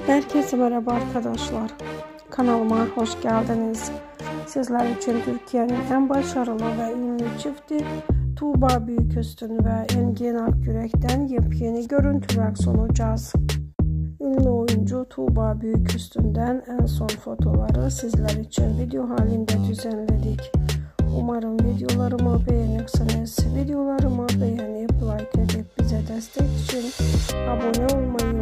Herkese merhaba arkadaşlar. Kanalıma hoş geldiniz. Sizler için Türkiye'nin en başarılı ve ünlü çifti TubaBuyukustun ve Engin Akyürek'ten yepyeni görüntüler sunacağız. Ünlü oyuncu TubaBuyukustun en son fotoları sizler için video halinde düzenledik. Umarım videolarımı beğenirsiniz. Videolarımı beğenip like edip bize destek için abone olmayı